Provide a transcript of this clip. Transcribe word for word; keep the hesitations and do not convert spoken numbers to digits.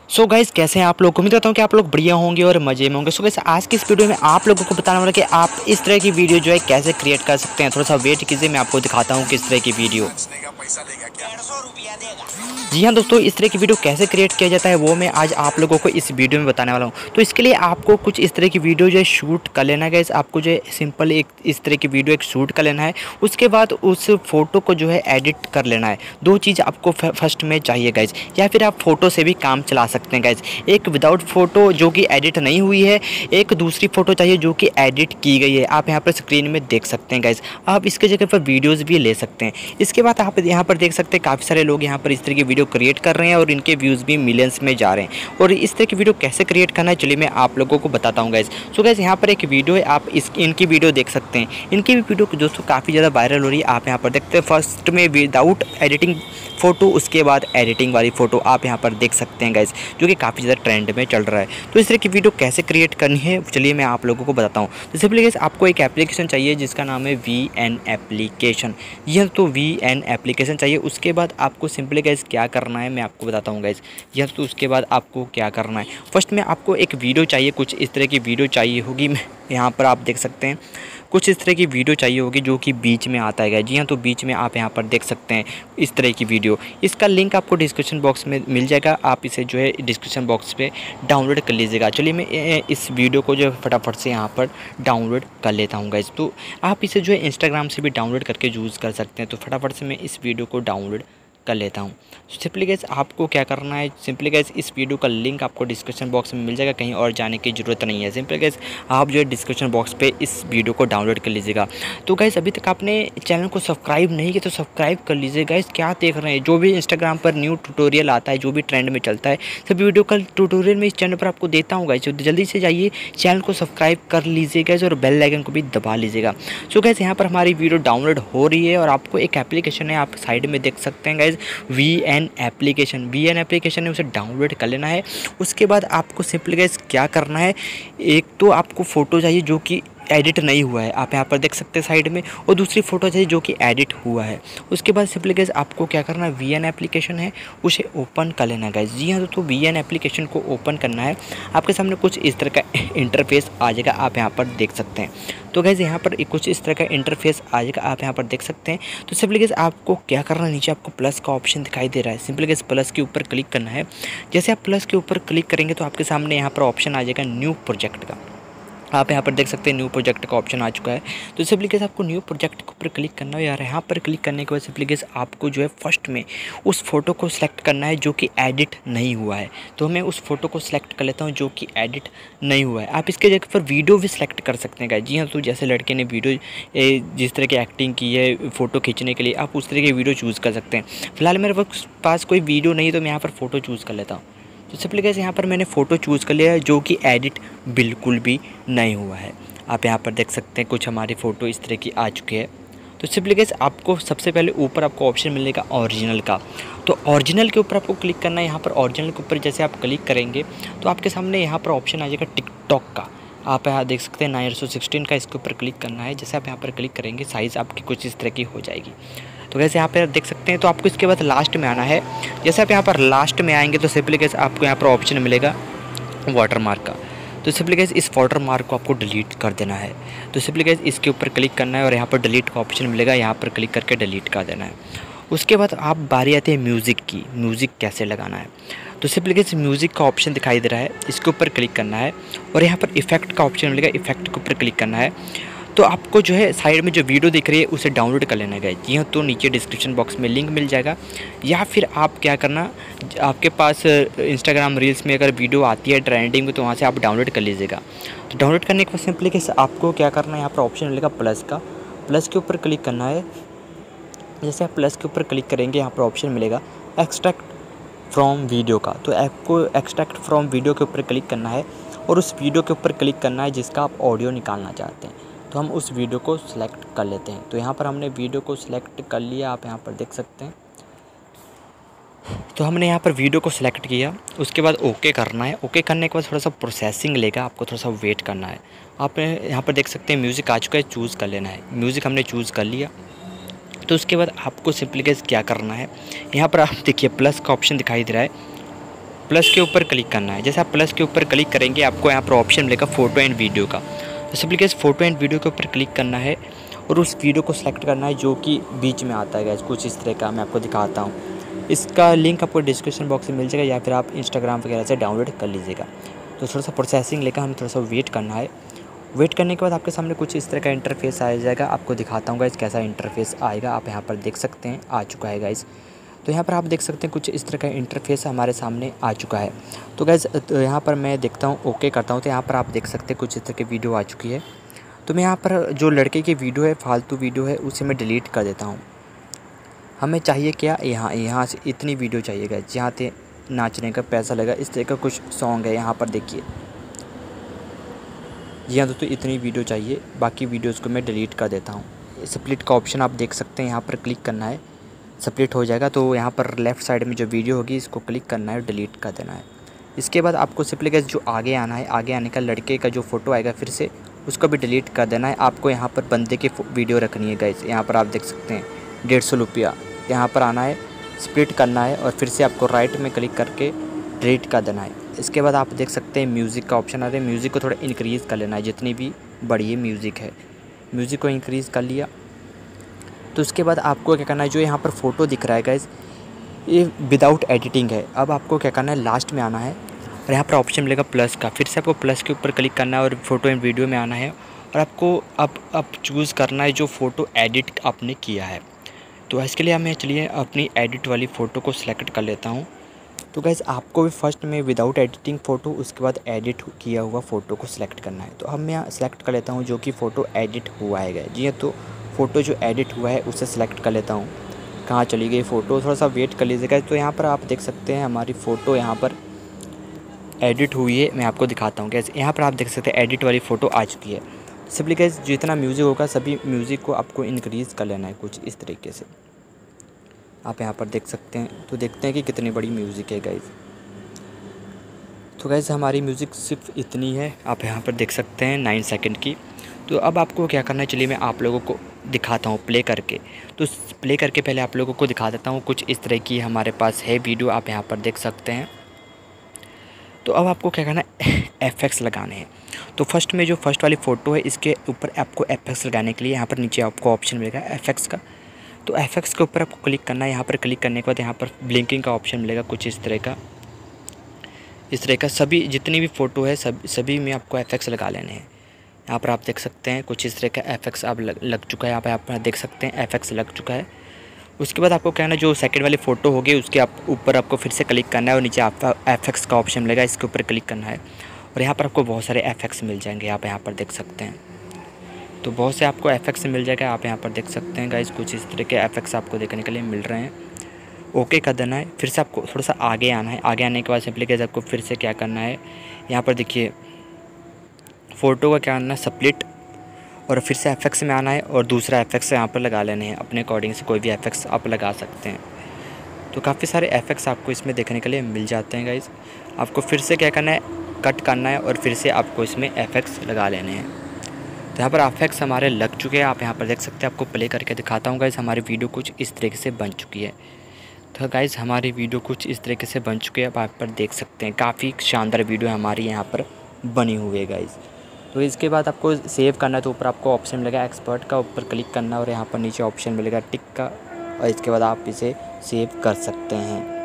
सो so guys, कैसे हैं आप लोग। उम्मीद करता हूँ कि आप लोग बढ़िया होंगे और मजे में होंगे। सो so गाइस, आज की इस वीडियो में आप लोगों को बताने वाला कि आप इस तरह की वीडियो जो है कैसे क्रिएट कर सकते हैं। थोड़ा सा वेट कीजिए, मैं आपको दिखाता हूँ किस तरह की वीडियो। जी हाँ दोस्तों, इस तरह की वीडियो कैसे क्रिएट किया जाता है वो मैं आज आप लोगों को इस वीडियो में बताने वाला हूँ। तो इसके लिए आपको कुछ इस तरह की वीडियो जो है शूट कर लेना है गाइस। आपको जो है सिंपल एक इस तरह की वीडियो एक शूट कर लेना है। उसके बाद उस फोटो को जो है एडिट कर लेना है। दो चीज़ आपको फर्स्ट में चाहिए गाइस, या फिर आप फोटो से भी काम चला सकते हैं गाइस। एक विदाउट फोटो जो कि एडिट नहीं हुई है, एक दूसरी फ़ोटो चाहिए जो कि एडिट की गई है। आप यहाँ पर स्क्रीन में देख सकते हैं गाइस। आप इसके जगह पर वीडियोज़ भी ले सकते हैं। इसके बाद आप यहाँ पर देख सकते हैं काफ़ी सारे लोग यहाँ पर इस तरह की वीडियो क्रिएट कर रहे हैं और इनके व्यूज़ भी मिलियंस में जा रहे हैं। और इस तरह की वीडियो कैसे क्रिएट करना है चलिए मैं आप लोगों को बताता हूँ गाइस। सो गाइस, यहाँ पर एक वीडियो है, आप इस इनकी वीडियो देख सकते हैं। इनकी भी वीडियो दोस्तों काफ़ी ज़्यादा वायरल हो रही है। आप यहाँ पर देखते हैं फर्स्ट में विदाउट एडिटिंग फ़ोटो, उसके बाद एडिटिंग वाली फ़ोटो आप यहाँ पर देख सकते हैं गाइस, जो कि काफ़ी ज़्यादा ट्रेंड में चल रहा है। तो इस तरह की वीडियो कैसे क्रिएट करनी है चलिए मैं आप लोगों को बताता हूँ। तो सिंपली गाइस, आपको एक एप्लीकेशन चाहिए जिसका नाम है वी एन एप्लीकेशन। यह तो वी एन एप्लीकेशन चाहिए। उसके बाद आपको सिंपली गाइस क्या करना है मैं आपको बताता हूँ गाइस। यह तो उसके बाद आपको क्या करना है, फर्स्ट में आपको एक वीडियो चाहिए, कुछ इस तरह की वीडियो चाहिए होगी। यहाँ पर आप देख सकते हैं कुछ इस तरह की वीडियो चाहिए होगी जो कि बीच में आता है। जी हाँ, तो बीच में आप यहाँ पर देख सकते हैं इस तरह की वीडियो। इसका लिंक आपको डिस्क्रिप्शन बॉक्स में मिल जाएगा। आप इसे जो है डिस्क्रिप्शन बॉक्स पे डाउनलोड कर लीजिएगा। चलिए मैं इस वीडियो को जो है फटाफट से यहाँ पर डाउनलोड कर लेता हूँ गाइस। तो आप इसे जो है इंस्टाग्राम से भी डाउनलोड करके यूज़ कर सकते हैं। तो फटाफट से मैं इस वीडियो को डाउनलोड कर लेता हूँ। सिंपली गाइस, आपको क्या करना है, सिंपली गाइस इस वीडियो का लिंक आपको डिस्क्रिप्शन बॉक्स में मिल जाएगा, कहीं और जाने की ज़रूरत नहीं है। सिंपली गाइस, आप जो है डिस्क्रिप्शन बॉक्स पे इस वीडियो को डाउनलोड कर लीजिएगा। तो गाइस, अभी तक आपने चैनल को सब्सक्राइब नहीं किया तो सब्सक्राइब कर लीजिए गाइस। क्या देख रहे हैं, जो भी इंस्टाग्राम पर न्यू ट्यूटोरियल आता है, जो भी ट्रेंड में चलता है, सभी वीडियो का ट्यूटोरियल में इस चैनल पर आपको देता हूँ गाइस। तो जल्दी से जाइए चैनल को सब्सक्राइब कर लीजिए गाइस और बेल आइकन को भी दबा लीजिएगा। सो गाइस, यहाँ पर हमारी वीडियो डाउनलोड हो रही है और आपको एक एप्लीकेशन है, आप साइड में देख सकते हैं guys, V N application. V N application है, उसे डाउनलोड कर लेना है। उसके बाद आपको सिंपली गाइस क्या करना है, एक तो आपको फ़ोटो चाहिए जो कि एडिट नहीं हुआ है, आप यहाँ पर देख सकते हैं साइड में, और दूसरी फ़ोटो चाहिए जो कि एडिट हुआ है। उसके बाद सिंपली गाइस आपको क्या करना है, वी एन एप्लीकेशन है उसे ओपन कर लेना है गाइस। जी हाँ, तो वी एन एप्लीकेशन को ओपन करना है। आपके सामने कुछ इस तरह का इंटरफेस आ जाएगा, आप यहाँ पर देख सकते हैं। तो गाइस, यहाँ पर कुछ इस तरह का इंटरफेस आ जाएगा, आप यहाँ पर देख सकते हैं। तो सिंपली गाइस आपको क्या करना है, नीचे आपको प्लस का ऑप्शन दिखाई दे रहा है, सिंपली गाइस प्लस के ऊपर क्लिक करना है। जैसे आप प्लस के ऊपर क्लिक करेंगे तो आपके सामने यहाँ पर ऑप्शन आ जाएगा न्यू प्रोजेक्ट का। आप यहाँ पर देख सकते हैं न्यू प्रोजेक्ट का ऑप्शन आ चुका है। तो सिंपली गाइस आपको न्यू प्रोजेक्ट के ऊपर क्लिक करना है यार। यहाँ पर क्लिक करने के बाद सिंपली गाइस आपको जो है फर्स्ट में उस फोटो को सिलेक्ट करना है जो कि एडिट नहीं हुआ है। तो मैं उस फोटो को सिलेक्ट कर लेता हूँ जो कि एडिट नहीं हुआ है। आप इसके जगह पर वीडियो भी सिलेक्ट कर सकते हैं गाइस। जी हाँ, तो जैसे लड़के ने वीडियो जिस तरह की एक्टिंग की है फ़ोटो खींचने के लिए, आप उस तरह की वीडियो चूज़ कर सकते हैं। फिलहाल मेरे पास कोई वीडियो नहीं है तो मैं यहाँ पर फ़ोटो चूज़ कर लेता हूँ। तो सिंपली गाइस यहाँ पर मैंने फ़ोटो चूज़ कर लिया है जो कि एडिट बिल्कुल भी नहीं हुआ है। आप यहाँ पर देख सकते हैं कुछ हमारी फ़ोटो इस तरह की आ चुकी है। तो सिंपली गाइस आपको सबसे पहले ऊपर आपको ऑप्शन मिलेगा ओरिजिनल का। तो ओरिजिनल के ऊपर आपको क्लिक करना है। यहाँ पर ओरिजिनल के ऊपर जैसे आप क्लिक करेंगे तो आपके सामने यहाँ पर ऑप्शन आ जाएगा टिकटॉक का। आप यहाँ देख सकते हैं नाइन सौ सिक्सटीन का, इसके ऊपर क्लिक करना है। जैसे आप यहाँ पर क्लिक करेंगे साइज़ आपकी कुछ इस तरह की हो जाएगी। तो वैसे यहाँ पर देख सकते हैं। तो आपको इसके बाद लास्ट में आना है। जैसे आप यहाँ पर लास्ट में आएंगे तो सिंपली गाइस आपको यहाँ पर ऑप्शन मिलेगा वाटर मार्क का। तो सिंपली गाइस इस वाटर मार्क को आपको डिलीट कर देना है। तो सिंपली गाइस इसके ऊपर क्लिक करना है और यहाँ पर डिलीट का ऑप्शन मिलेगा, यहाँ पर क्लिक करके डिलीट कर देना है। उसके बाद आप बारी आती है म्यूज़िक की, म्यूज़िक कैसे लगाना है। तो सिंपली गाइस म्यूज़िक का ऑप्शन दिखाई दे रहा है, इसके ऊपर क्लिक करना है और यहाँ पर इफ़ेक्ट का ऑप्शन मिलेगा, इफ़ेक्ट के ऊपर क्लिक करना है। तो आपको जो है साइड में जो वीडियो दिख रही है उसे डाउनलोड कर लेना है। जी हाँ, तो नीचे डिस्क्रिप्शन बॉक्स में लिंक मिल जाएगा, या फिर आप क्या करना, आपके पास इंस्टाग्राम रील्स में अगर वीडियो आती है ट्रेंडिंग में तो वहाँ से आप डाउनलोड कर लीजिएगा। तो डाउनलोड करने के बाद सिंपली कैसे आपको क्या करना है, यहाँ पर ऑप्शन मिलेगा प्लस का, प्लस के ऊपर क्लिक करना है। जैसे आप प्लस के ऊपर क्लिक करेंगे यहाँ पर ऑप्शन मिलेगा एक्सट्रैक्ट फ्रॉम वीडियो का। तो आपको एक्सट्रैक्ट फ्रॉम वीडियो के ऊपर क्लिक करना है और उस वीडियो के ऊपर क्लिक करना है जिसका आप ऑडियो निकालना चाहते हैं। तो हम उस वीडियो को सिलेक्ट कर लेते हैं। तो यहाँ पर हमने वीडियो को सिलेक्ट कर लिया, आप यहाँ पर देख सकते हैं। तो हमने यहाँ पर वीडियो को सिलेक्ट किया, उसके बाद ओके करना है। ओके करने के बाद थोड़ा सा प्रोसेसिंग लेगा, आपको थोड़ा सा वेट करना है। आप यहाँ पर देख सकते हैं म्यूज़िक आ चुका है, चूज़ कर लेना है। म्यूज़िक हमने चूज़ कर लिया। तो उसके बाद आपको सिंपली गाइस क्या करना है, यहाँ पर आप देखिए प्लस का ऑप्शन दिखाई दे रहा है, प्लस के ऊपर क्लिक करना है। जैसे आप प्लस के ऊपर क्लिक करेंगे आपको यहाँ पर ऑप्शन मिलेगा फ़ोटो एंड वीडियो का। तो simply guys photo and video के ऊपर क्लिक करना है और उस वीडियो को सिलेक्ट करना है जो कि बीच में आता है गाइस, कुछ इस तरह का मैं आपको दिखाता हूँ। इसका लिंक आपको डिस्क्रिप्शन बॉक्स में मिल जाएगा या फिर आप इंस्टाग्राम वगैरह से डाउनलोड कर लीजिएगा। तो थोड़ा सा प्रोसेसिंग लेकर हमें थोड़ा सा वेट करना है। वेट करने के बाद आपके सामने कुछ इस तरह का इंटरफेस आ जाएगा। आपको दिखाता हूँ गाइस कैसा इंटरफेस आएगा। आप यहाँ पर देख सकते हैं आ चुका है गाइस। तो यहाँ पर आप देख सकते हैं कुछ इस तरह का इंटरफेस हमारे सामने आ चुका है। तो गाइस तो यहाँ पर मैं देखता हूँ ओके करता हूँ। तो यहाँ पर आप देख सकते हैं कुछ इस तरह की वीडियो आ चुकी है। तो मैं यहाँ पर जो लड़के की वीडियो है, फालतू वीडियो है, उसे मैं डिलीट कर देता हूँ। हमें चाहिए क्या, यहाँ यहाँ से इतनी वीडियो चाहिए गाइस जहाँ पे नाचने का पैसा लगा, इस तरह का कुछ सॉन्ग है। यहाँ पर देखिए जी हाँ दोस्तों, इतनी वीडियो चाहिए, बाकी वीडियोज़ को मैं डिलीट कर देता हूँ। स्प्लिट का ऑप्शन आप देख सकते हैं, यहाँ पर क्लिक करना है, स्प्लिट हो जाएगा। तो यहाँ पर लेफ़्ट साइड में जो वीडियो होगी इसको क्लिक करना है और डिलीट कर देना है। इसके बाद आपको सिंपली गाइस जो आगे आना है, आगे आने का लड़के का जो फ़ोटो आएगा फिर से उसको भी डिलीट कर देना है। आपको यहाँ पर बंदे की वीडियो रखनी है गाइस। यहाँ पर आप देख सकते हैं डेढ़ सौ रुपया, यहाँ पर आना है, स्प्लिट करना है और फिर से आपको राइट में क्लिक करके डिलीट कर देना है। इसके बाद आप देख सकते हैं म्यूज़िक का ऑप्शन आ रहा है। म्यूज़िक को थोड़ा इंक्रीज़ कर लेना है, जितनी भी बड़ी म्यूज़िक है म्यूज़िक को इंक्रीज़ कर लिया। तो उसके बाद आपको क्या करना है, जो यहाँ पर फ़ोटो दिख रहा है गाइस ये विदाउट एडिटिंग है। अब आपको क्या करना है, लास्ट में आना है और यहाँ पर ऑप्शन मिलेगा प्लस का। फिर से आपको प्लस के ऊपर क्लिक करना है और फ़ोटो एंड वीडियो में आना है और आपको अब अब चूज़ करना है जो फ़ोटो एडिट आपने किया है। तो इसके लिए मैं चलिए अपनी एडिट वाली फ़ोटो को सिलेक्ट कर लेता हूँ। तो गाइस आपको भी फर्स्ट में विदाउट एडिटिंग फ़ोटो, उसके बाद एडिट किया हुआ फ़ोटो को सिलेक्ट करना है। तो अब मैं यहाँ सिलेक्ट कर लेता हूँ जो कि फ़ोटो एडिट हुआ है गाइस। जी हाँ, तो फ़ोटो जो एडिट हुआ है उसे सिलेक्ट कर लेता हूँ। कहाँ चली गई फ़ोटो, थोड़ा सा वेट कर लीजिएगा। तो यहाँ पर आप देख सकते हैं हमारी फ़ोटो यहाँ पर एडिट हुई है। मैं आपको दिखाता हूँ कैसे। यहाँ पर आप देख सकते हैं एडिट वाली फ़ोटो आ चुकी है। सिंपली गाइस जितना म्यूज़िक होगा सभी म्यूज़िक को आपको इंक्रीज़ कर लेना है कुछ इस तरीके से। आप यहाँ पर देख सकते हैं। तो देखते हैं कि कितनी बड़ी म्यूज़िक है गाइस। तो गाइस हमारी म्यूज़िक सिर्फ इतनी है, आप यहाँ पर देख सकते हैं नाइन सेकंड की। तो अब आपको क्या करना है, चलिए मैं आप लोगों को दिखाता हूँ प्ले करके। तो प्ले करके पहले आप लोगों को दिखा देता हूँ। कुछ इस तरह की हमारे पास है वीडियो, आप यहाँ पर देख सकते हैं। तो अब आपको क्या करना है, एफेक्ट्स लगाने हैं। तो फर्स्ट में जो फर्स्ट वाली फ़ोटो है इसके ऊपर आपको एफेक्ट्स लगाने के लिए यहाँ पर नीचे आपको ऑप्शन मिलेगा एफेक्ट्स का। तो एफेक्ट्स के ऊपर आपको क्लिक करना है। यहाँ पर क्लिक करने के बाद यहाँ पर ब्लिंकिंग का ऑप्शन मिलेगा कुछ इस तरह का। इस तरह का सभी जितनी भी फ़ोटो है सब सभी में आपको एफेक्ट्स लगा लेने हैं। यहाँ पर आप देख सकते हैं कुछ इस तरह का एफेक्ट्स अब लग, लग चुका है। यहाँ पर आप देख सकते हैं एफेक्ट्स लग चुका है। उसके बाद आपको क्या है ना, जो सेकंड वाली फ़ोटो होगी उसके आप ऊपर आपको फिर से क्लिक करना है और नीचे आपका एफेक्ट्स का ऑप्शन मिलेगा, इसके ऊपर क्लिक करना है और यहाँ पर आपको बहुत सारे एफेक्ट्स मिल जाएंगे। आप यहाँ पर देख सकते हैं। तो बहुत से आपको एफेक्ट्स मिल जाएगा। आप यहाँ पर देख सकते हैं गाइस, कुछ इस तरह के एफेक्ट्स आपको देखने के लिए मिल रहे हैं। ओके कर देना है। फिर से आपको थोड़ा सा आगे आना है। आगे आने के बाद सिंपली गाइस आपको फिर से क्या करना है, यहाँ पर देखिए फ़ोटो का क्या करना है, स्प्लिट, और फिर से एफेक्ट्स में आना है और दूसरा एफेक्ट्स यहाँ पर लगा लेने हैं। अपने अकॉर्डिंग से कोई भी एफेक्ट्स आप लगा सकते हैं। तो काफ़ी सारे एफेक्ट्स आपको इसमें देखने के लिए मिल जाते हैं गाइस। आपको फिर से क्या करना है, कट करना है और फिर से आपको इसमें एफेक्ट्स लगा लेने हैं। तो यहाँ पर एफेक्ट्स हमारे लग चुके हैं। आप यहाँ पर देख सकते हैं। आपको प्ले करके दिखाता हूँ गाइस। हमारी वीडियो कुछ इस तरीके से बन चुकी है। तो गाइस हमारी वीडियो कुछ इस तरीके से बन चुकी है। आप यहाँ पर देख सकते हैं काफ़ी शानदार वीडियो हमारी यहाँ पर बनी हुई है गाइस। तो इसके बाद आपको सेव करना है। तो ऊपर आपको ऑप्शन मिलेगा एक्सपर्ट का, ऊपर क्लिक करना और यहाँ पर नीचे ऑप्शन मिलेगा टिक का और इसके बाद आप इसे सेव कर सकते हैं।